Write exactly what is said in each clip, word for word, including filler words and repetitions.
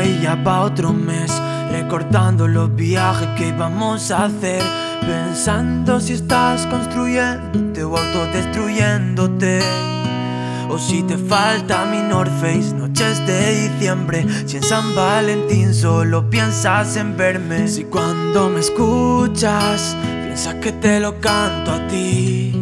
y ya pa' otro mes, recordando los viajes que íbamos a hacer, pensando si estás construyéndote o autodestruyéndote, o si te falta mi North Face, noches de diciembre, si en San Valentín solo piensas en verme, si cuando me escuchas piensas que te lo canto a ti.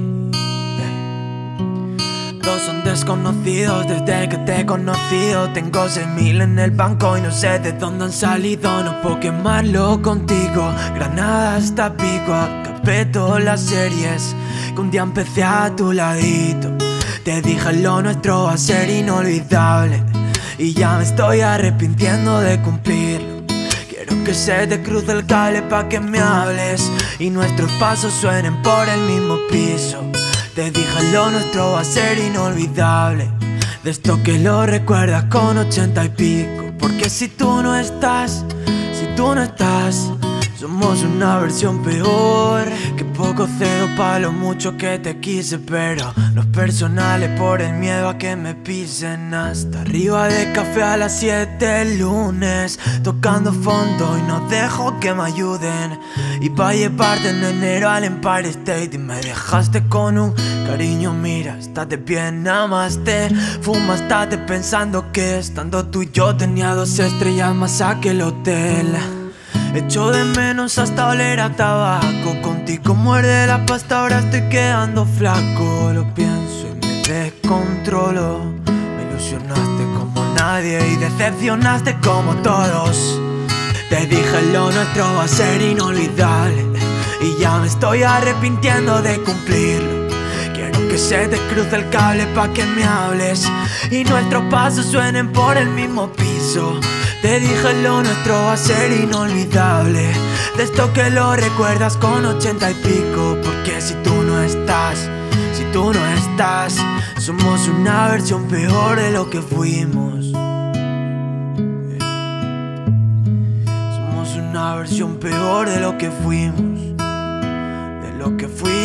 Todos son desconocidos desde que te he conocido. Tengo seis mil en el banco y no sé de dónde han salido. No puedo quemarlo contigo, Granada hasta Pico. Acabé todas las series que un día empecé a tu ladito. Te dije lo nuestro va a ser inolvidable y ya me estoy arrepintiendo de cumplirlo. Quiero que se te cruce el cable pa' que me hables y nuestros pasos suenen por el mismo piso. Te dije lo nuestro va a ser inolvidable, de esto que lo recuerdas con ochenta y pico. Porque si tú no estás, si tú no estás, somos una versión peor. Que poco cedo pa' lo mucho que te quise, pero los personales por el miedo a que me pisen. Hasta arriba de café a las siete el lunes, tocando fondo y no dejo que me ayuden. Y pa' llevarte en enero al Empire State y me dejaste con un cariño, mira, estate bien, namaste. Fumaste pensando que estando tú y yo tenía dos estrellas más aquel hotel. Echo de menos hasta oler a tabaco. Contigo muerde la pasta, ahora estoy quedando flaco. Lo pienso y me descontrolo. Me ilusionaste como nadie y decepcionaste como todos. Te dije lo nuestro va a ser inolvidable y ya me estoy arrepintiendo de cumplirlo. Quiero que se te cruce el cable pa' que me hables y nuestros pasos suenen por el mismo piso. Te dije lo nuestro va a ser inolvidable, de esto que lo recuerdas con ochenta y pico. Porque si tú no estás, si tú no estás, somos una versión peor de lo que fuimos. Somos una versión peor de lo que fuimos, de lo que fuimos.